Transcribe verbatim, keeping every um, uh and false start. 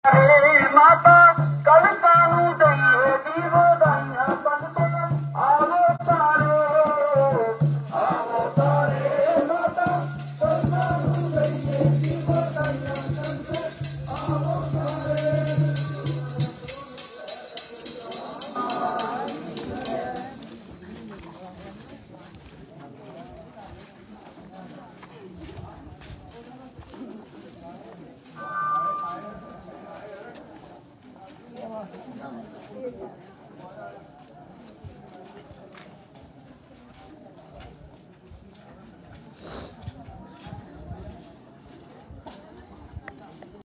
माता कल कानू दइए दीवो दाइया पन तो आवो तारे आवो तारे माता कल कानू दइए दीवो दाइया पन तो आवो तारे